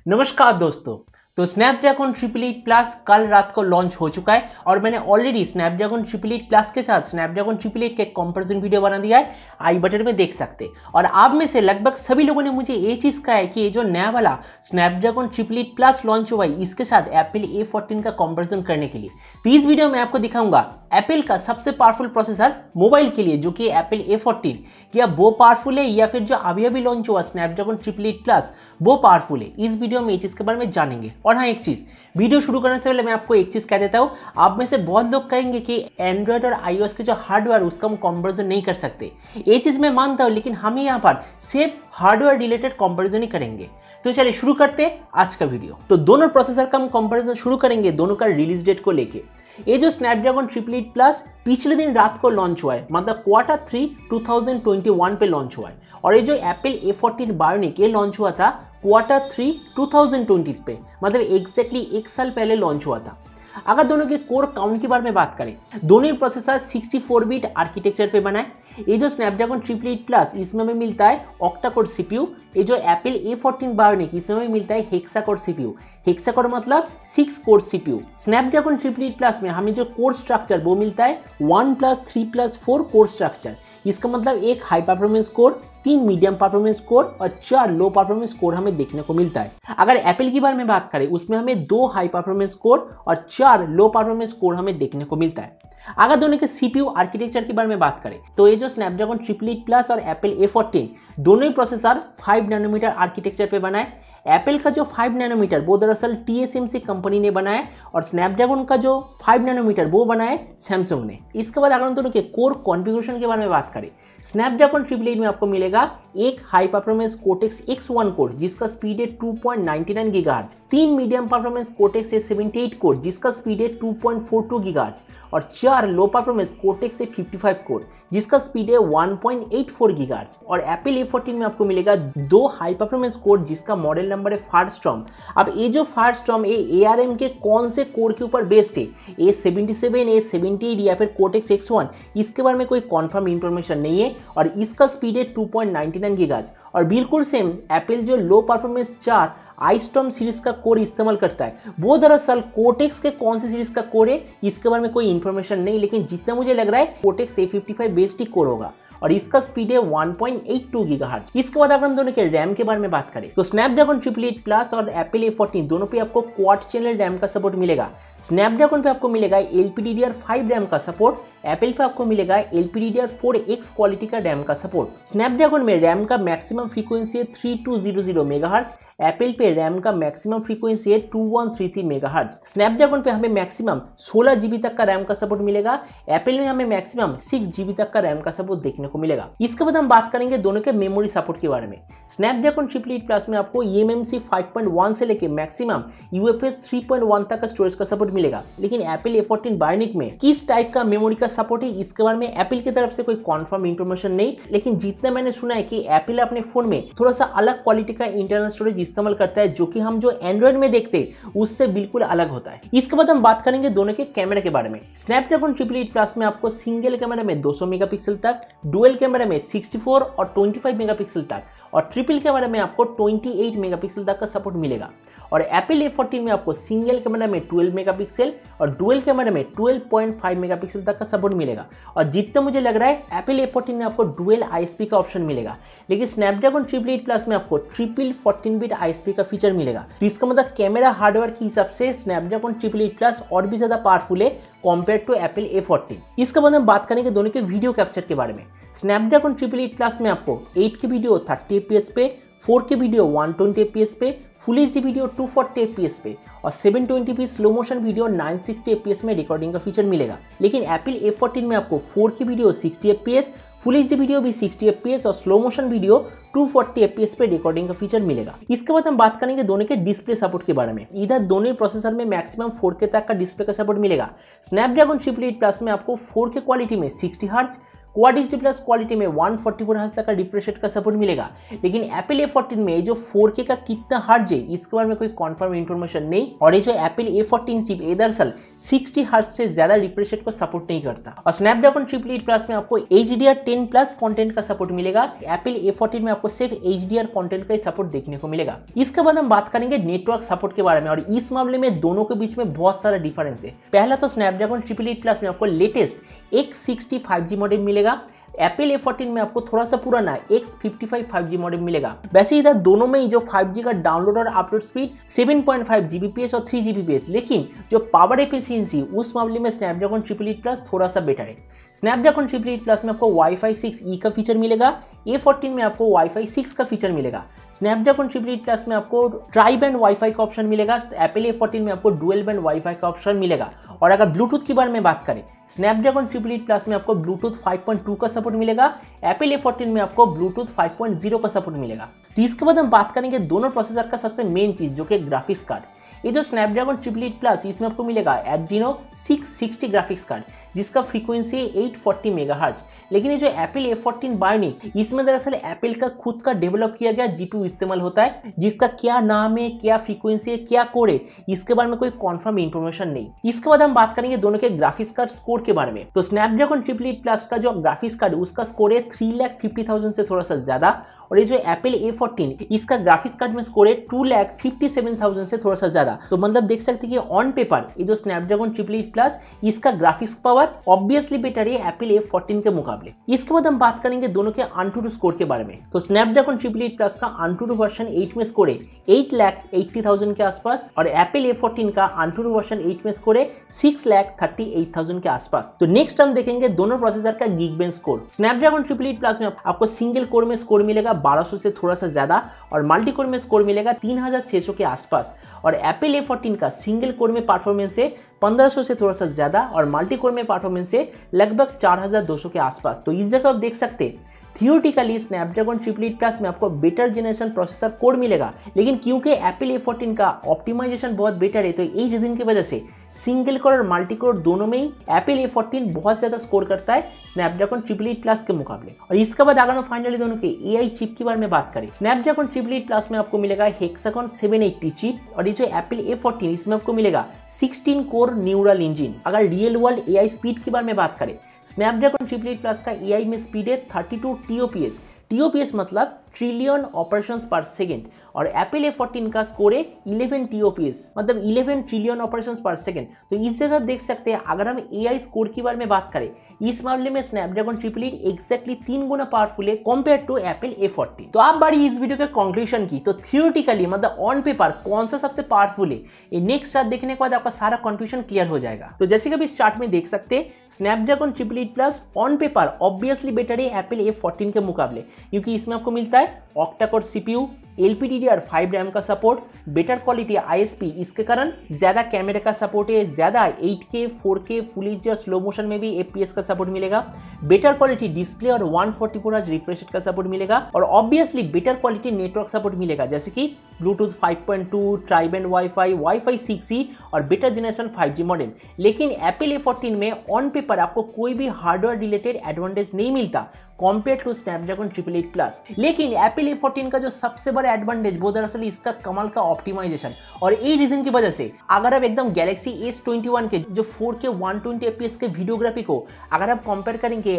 नमस्कार दोस्तों। तो स्नैपड्रैगन 888 प्लस कल रात को लॉन्च हो चुका है और मैंने ऑलरेडी स्नैपड्रैगन 888 प्लस के साथ स्नैपड्रैगन 888 के कंपैरिजन वीडियो बना दिया है, आई बटन में देख सकते हैं। और आप में से लगभग सभी लोगों ने मुझे ये चीज़ कहा है कि ये जो नया वाला स्नैपड्रैगन 888 प्लस लॉन्च हुआ है इसके साथ एप्पल A14 का कंपैरिजन करने के लिए। तो इस वीडियो में आपको दिखाऊंगा एप्पल का सबसे पावरफुल प्रोसेसर मोबाइल के लिए जो कि एप्पल A14, क्या वो पावरफुल है या फिर जो अभी लॉन्च हुआ स्नैपड्रैगन 888 प्लस वो पावरफुल है। इस वीडियो में इस चीज़ के बारे में जानेंगे। और हाँ, एक चीज़ वीडियो शुरू करने से पहले मैं आपको एक चीज़ कह देता हूँ, आप में से बहुत लोग कहेंगे कि एंड्रॉयड और iOS के जो हार्डवेयर उसका हम कंपैरिजन नहीं कर सकते। ये चीज़ मैं मानता हूँ, लेकिन हम यहाँ पर सिर्फ हार्डवेयर रिलेटेड कंपैरिजन ही करेंगे। तो चलिए शुरू करते हैं आज का वीडियो। तो दोनों प्रोसेसर का हम कंपैरिजन शुरू करेंगे दोनों का रिलीज डेट को लेके। ये जो स्नैपड्रैगन 888 प्लस पिछले दिन रात को लॉन्च हुआ है, मतलब Q3 2021 पे लॉन्च हुआ है। और ये जो एप्पल A14 बायोनिक ये लॉन्च हुआ था Q3 2020 पे, मतलब एग्जैक्टली एक साल पहले लॉन्च हुआ था। अगर दोनों के कोर काउंट के बारे में बात करें, दोनों ही प्रोसेसर 64 बिट आर्किटेक्चर पे बना है। ये जो स्नैपड्रैगन 888 प्लस इसमें हमें मिलता है ऑक्टा कोर सीपीयू। ये जो एप्पल A14 बायोनिक इसमें हमें मिलता है hexa core CPU. Hexa core मतलब 6 कोर सीपीयू। स्नैपड्रैगन 888 प्लस में हमें जो कोर स्ट्रक्चर वो मिलता है 1+3+4 कोर स्ट्रक्चर। इसका मतलब एक high performance core, 3 medium performance core और 4 लो परफॉर्मेंस कोर हमें देखने को मिलता है। अगर एप्पल की बारे में बात करें, उसमें हमें 2 हाई परफॉर्मेंस कोर और 4 लो परफॉर्मेंस कोर हमें देखने को मिलता है। अगर दोनों के सीपीयू आर्किटेक्चर के बारे में बात करें, तो ये जो स्नैपड्रैगन 888 प्लस और एप्पल A14 दोनों ही प्रोसेसर 5 नैनोमीटर आर्किटेक्चर पे बना है। एप्पल का जो 5 नैनोमीटर वो दरअसल TSMC कंपनी ने बनाया है और स्नैपड्रैगन का जो 5 नैनोमीटर वो बनाया है सैमसंग ने। इसके बाद अगर हम दोनों के कोर कॉन्फ़िगरेशन के बारे में बात करें, स्नैपड्रैगन 888 में आपको मिलेगा एक high performance Cortex X1 core जिसका स्पीड है 2.99 gigahertz, 3 medium performance Cortex A78 core जिसका स्पीड है 2.42 गीगाहर्ट्ज और 4 low performance Cortex A55 core जिसका स्पीड है 1.84 गीगाहर्ट्ज। और एप्पल A14 में आपको मिलेगा 2 हाई परफॉर्मेंस कोर जिसका मॉडल नंबर है फायरस्टॉर्म। अब ये जो फायरस्टॉर्म ये ARM के कौन से कोर के ऊपर बेस्ड है, A77, A78 या फिर कोर्टेक्स X1, इसके बारे में कोई कॉन्फर्म इंफॉर्मेशन नहीं है। और इसका स्पीड है 2.99 गीगाहर्ट्ज। और बिल्कुल सेम एप्पल जो लो परफॉर्मेंस 4 आईस्टॉर्म सीरीज का कोर इस्तेमाल करता है, वो दरअसल कोर्टेक्स के कौन सी सीरीज का कोर है इसके बारे में कोई इंफॉर्मेशन नहीं, लेकिन जितना मुझे लग रहा है कोर्टेक्स A55 बेस्ड ही कोर होगा और इसका स्पीड है 1.82 गीगाहर्ट्ज। इसके बाद अगर हम दोनों के रैम के बारे में बात करें, तो स्नैपड्रैगन 888 प्लस और एप्पल A14 दोनों पे आपको क्वाड चैनल रैम का सपोर्ट मिलेगा। स्नैपड्रैगन पे आपको मिलेगा LPDDR5 रैम का सपोर्ट, एप्पल पे आपको मिलेगा LPDDR4X क्वालिटी का रैम का सपोर्ट। स्नैपड्रैगन में रैम का मैक्सिमम फ्रीक्वेंसी है 3200 मेगाहर्ट्ज, एप्पल पे रैम का मैक्सिमम फ्रीक्वेंसी है 2133 मेगाहर्ट्ज। स्नैपड्रैगन पे हमें मैक्सिमम 16 GB तक का रैम का सपोर्ट मिलेगा, एप्पल में हमें मैक्सिमम 6 GB तक का रैम का सपोर्ट देखने को मिलेगा। इसके बाद हम बात करेंगे दोनों के मेमोरी सपोर्ट के बारे में। स्नैपड्रैगन 888 प्लस में आपको eMMC 5.1 से लेके मैक्सिमम UFS 3.1 तक का स्टोरेज का सपोर्ट मिलेगा, लेकिन एप्पल A14 बायोनिक में किस टाइप का मेमोरी का सपोर्ट है इसके बारे में एप्पल की तरफ से कोई कंफर्म इंफॉर्मेशन नहीं, लेकिन जितना मैंने सुना है कि एप्पल अपने फोन में थोड़ा सा अलग क्वालिटी का इंटरनल स्टोरेज इस्तेमाल करता है जो कि हम जो एंड्रॉइड में देखते हैं उससे बिल्कुल अलग होता है। इसके बाद हम बात करेंगे दोनों के कैमरा के बारे में। स्नैपड्रैगन 888 प्लस में आपको सिंगल कैमरा में 200 मेगापिक्सल तक, डुअल कैमरा में 64 और 25 मेगापिक्सल तक और ट्रिपल कैमरा में आपको 28 मेगापिक्सल तक का सपोर्ट मिलेगा। और एप्पल A14 में आपको सिंगल कैमरा में 12 मेगापिक्सल और डुअल कैमरा में 12.5 मेगापिक्सल तक का सपोर्ट मिलेगा। और जितना मुझे लग रहा है एप्पल A14 में आपको डुअल ISP का ऑप्शन मिलेगा, लेकिन स्नैपड्रैगन 888 प्लस में आपको ट्रिपल 14 बिट ISP का फीचर मिलेगा। तो इसका मतलब कैमरा हार्डवेयर के हिसाब से स्नैपड्रैगन 888 प्लस और भी ज्यादा पावरफुल है कंपेयर टू एप्पल A14। इसके बाद हम बात करेंगे दोनों के वीडियो कैप्चर के बारे में। स्नैपड्रैगन 888 प्लस में आपको 8K वीडियो 30 fps पे, 4K वीडियो 120 fps पे, फुल HD वीडियो 240 fps पे और 720p slow motion video 960 fps में रिकॉर्डिंग का फीचर मिलेगा। लेकिन एप्पल A14 में आपको 4K video 60 fps, full HD video भी 60 fps और स्लो मोशन वीडियो 240 fps पे रिकॉर्डिंग का फीचर मिलेगा। इसके बाद हम बात करेंगे दोनों के डिस्प्ले सपोर्ट के बारे में। इधर दोनों प्रोसेसर में मैक्सिमम 4K तक का डिस्प्ले का सपोर्ट मिलेगा। स्नैपड्रैगन 888 प्लस में आपको 4K क्वालिटी में 60 hertz, quad HD plus quality में 144 हर्ट्ज तक का रिफ्रेश रेट का सपोर्ट मिलेगा, लेकिन एप्पल A14 में जो 4K का कितना हर्ट्ज है इसके बारे में कोई कंफर्म इंफॉर्मेशन नहीं। और ये जो एप्पल A14 चिप दरअसल 60 हर्ट्ज से ज्यादा रिफ्रेश रेट को सपोर्ट नहीं करता। और स्नैपड्रैगन 888 प्लस में आपको HDR10 प्लस कंटेंट का सपोर्ट मिलेगा। एप्पल A14 में आपको सिर्फ HDR कंटेंट का ही सपोर्ट देखने को मिलेगा। इसके बाद हम बात करेंगे नेटवर्क सपोर्ट के बारे में, और इस मामले में दोनों के बीच में बहुत सारा डिफरेंस है। पहला तो स्नैपड्रैगन 888 प्लस में आपको लेटेस्ट X60 5G मॉडेम मिलेगा। एप्पल A14 में आपको थोड़ा सा पुराना X55 5G मॉडेम मिलेगा। वैसे इधर दोनों में ही जो 5G का डाउनलोड और अपलोड स्पीड 7.5 Gbps और 3 Gbps, लेकिन जो पावर एफिशिएंसी उस मामले में स्नैपड्रैगन 888 प्लस थोड़ा सा बेटर है। स्नैपड्रैगन 888 प्लस में आपको Wi-Fi 6E का फीचर मिलेगा। A14 में आपको Wi-Fi 6 का फीचर मिलेगा। स्नैपड्रैगन 888 प्लस में आपको ट्राई बैंड वाईफाई का ऑप्शन मिलेगा। एप्पल A14 में आपको डुअल बैंड वाईफाई का ऑप्शन मिलेगा। और अगर ब्लूटूथ के बारे में बात करें, स्नैपड्रैगन 888 प्लस में आपको ब्लूटूथ 5.2 का सपोर्ट मिलेगा। एप्पल A14 में आपको ब्लूटूथ 5.0 का सपोर्ट मिलेगा। तो इसके बाद हम बात करेंगे दोनों प्रोसेसर का सबसे मेन चीज, जो कि ग्राफिक्स कार्ड। ये जो स्नैपड्रैगन 888 प्लस इसमें आपको मिलेगा Adreno 660 ग्राफिक्स कार्ड, जिसका फ्रीक्वेंसी है 840 मेगाहर्ट्ज। लेकिन ये जो एप्पल A14 बायोनिक, इसमें दरअसल एप्पल का खुद का डेवलप किया गया जीपीयू इस्तेमाल होता है, जिसका क्या नाम है, क्या फ्रीक्वेंसी है, क्या कोड है, इसके बारे में कोई कंफर्म इंफॉर्मेशन नहीं। इसके बाद हम बात करेंगे दोनों के ग्राफिक्स कार्ड स्कोर के बारे में। तो स्नैपड्रैगन 888 प्लस का जो ग्राफिक्स कार्ड है उसका स्कोर है 3,50,000 से थोड़ा सा ज्यादा। और ये जो एप्पल A14 इसका ग्राफिक्स कार्ड में स्कोर है 2,57,000 से थोड़ा सा ज्यादा। तो मतलब देख सकते हैं कि ऑन पेपर ये जो स्नैपड्रैगन 888 प्लस इसका ग्राफिक्स पावर ऑब्वियसली बेटर है एप्पल A14 के मुकाबले। इसके बाद हम बात करेंगे दोनों के AnTuTu स्कोर के बारे में। तो स्नैपड्रैगन 888 प्लस का AnTuTu वर्जन 8 में स्कोर है 8,80,000 के आसपास, और एप्पल A14 का AnTuTu वर्जन 8 में स्कोर है 6,38,000 के आसपास। तो नेक्स्ट हम देखेंगे दोनों प्रोसेसर का गीकबेंच स्कोर। स्नैपड्रैगन 888 प्लस में आपको सिंगल कोर में स्कोर मिलेगा 1200 से थोड़ा सा ज्यादा, और मल्टी कोर में स्कोर मिलेगा 3600 के आसपास। और एप्पल A14 का सिंगल कोर में परफॉर्मेंस है 1500 से थोड़ा सा ज्यादा, और मल्टी कोर में परफॉर्मेंस है लगभग 4200 के आसपास। तो इस जगह आप देख सकते हैं थियोरेटिकली स्नैपड्रैगन 888 प्लस में आपको बेटर जनरेशन प्रोसेसर कोड मिलेगा, लेकिन क्योंकि एप्पल A14 का ऑप्टिमाइजेशन बहुत बेटर है, तो यही रीजन की वजह से सिंगल कोर और मल्टी कोर दोनों में ही एप्पल A14 बहुत ज्यादा स्कोर करता है स्नैपड्रैगन 888 प्लस के मुकाबले। और इसके बाद अगर हम फाइनली दोनों के AI चिप के बारे में बात करें, स्नैपड्रैगन 888 प्लस में आपको मिलेगा हेक्सागन 780 चिप, और ये जो एप्पल A14 इसमें आपको मिलेगा 16 कोर न्यूरल इंजन। अगर रियल वर्ल्ड AI स्पीड के बारे में बात करें, स्नैपड्रैगन 888 प्लस का AI में स्पीड है 32 TOPS। TOPS मतलब ट्रिलियन ऑपरेशंस पर सेकेंड, और एप्पल A14 का स्कोर है 11 TOPS मतलब 11 ट्रिलियन ऑपरेशंस पर सेकेंड। तो इस जगह आप देख सकते हैं अगर हम AI स्कोर के बारे में बात करें, इस मामले में स्नैपड्रैगन 888 एक्जैक्टली 3 गुना पावरफुल है कंपेयर टू एप्पल A14। तो आप बारी इस वीडियो के कंक्लूजन की, तो थियोरेटिकली मतलब ऑन पेपर कौन सा सबसे पावरफुल है, ये नेक्स्ट चार्ट देखने के बाद आपका सारा कंफ्यूजन क्लियर हो जाएगा। तो जैसे कि आप इस चार्ट में देख सकते हैं, Snapdragon 888 plus on paper obviously better है एप्पल A14 के मुकाबले, क्योंकि इसमें आपको मिलता है octa core CPU, LPDDR5 RAM का सपोर्ट, बेटर क्वालिटी ISP, इसके कारण ज्यादा कैमरे का सपोर्ट है, ज्यादा 8K 4K फुल एचडी और स्लो मोशन में भी FPS का सपोर्ट मिलेगा, बेटर क्वालिटी डिस्प्ले और 144 हर्ट्ज रिफ्रेश रेट का सपोर्ट मिलेगा, और obviously better quality network support मिलेगा, जैसे कि Bluetooth 5.2, try band wifi, Wi-Fi 6E और बेटर जनरेशन 5G मॉडेम। लेकिन एप्पल A14 में ऑन पेपर आपको कोई भी हार्डवेयर रिलेटेड एडवांटेज नहीं मिलता कंपेयर टू स्नैपड्रैगन 888 प्लस। लेकिन एप्पल A14 का जो सबसे बड़ा एडवांटेज वो दरअसल इसका कमाल का ऑप्टिमाइजेशन, और ये रीजन की वजह से अगर आप एकदम गैलेक्सी S21 के जो 4K 120 FPS के वीडियोग्राफी को अगर आप कंपेयर करेंगे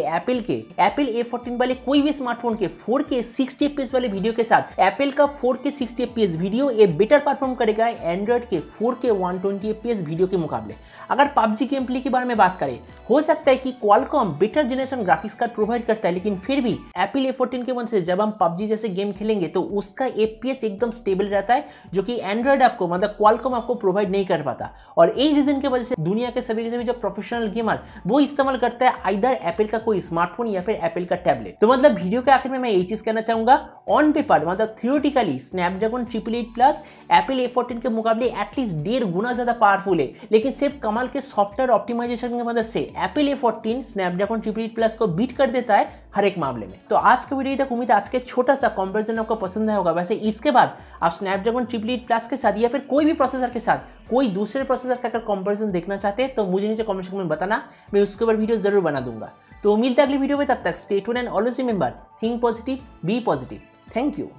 एप्पल A14 वाले कोई भी स्मार्टफोन के 4K 60 FPS वाले वीडियो के साथ, एप्पल का 4K 60 FPS वीडियो ये बेटर परफॉर्म करेगा एंड्रॉइड के 4K 120 FPS वीडियो के मुकाबले। अगर PUBG गेम प्ले के बारे में बात करें, हो सकता है कि Qualcomm better generation graphics card provide करता है, लेकिन फिर भी एप्पल A14 के वजह से जब हम PUBG जैसे गेम खेलेंगे तो उसका FPS एकदम स्टेबल रहता है, जो कि एंड्रॉइड आपको मतलब क्वालकॉम आपको प्रोवाइड नहीं कर पाता। और यही रीजन की वजह से दुनिया के सभी जो प्रोफेशनल गेमर वो इस्तेमाल करता है आइदर एप्पल का कोई स्मार्टफोन या फिर एप्पल का टैबलेट। तो मतलब वीडियो के आखिर में मैं यही चीज कहना चाहूंगा, ऑन पेपर मतलब theoretically Snapdragon 888 plus Apple A14 के मुकाबले एटलीस्ट 1.5 गुना ज्यादा पावरफुल है, लेकिन सिर्फ कमाल के सॉफ्टवेयर ऑप्टिमाइजेशन की मदद से एप्पल A14 स्नैपड्रैगन 888 प्लस को बीट कर देता है हर एक मामले में। तो आज का वीडियो तक उम्मीद आज के छोटा सा कंपैरिजन आपको पसंद आया होगा। वैसे इसके बाद आप स्नैपड्रैगन 888 प्लस के साथ या फिर कोई भी प्रोसेसर के साथ कोई दूसरे प्रोसेसर का अगर कंपैरिजन देखना चाहते हैं तो मुझे नीचे कमेंट सेक्शन में बताना, मैं उसके ऊपर वीडियो जरूर बना दूंगा। तो मिलते हैं अगली वीडियो में, तब तक stay tuned and always remember, think positive, be positive. Thank you.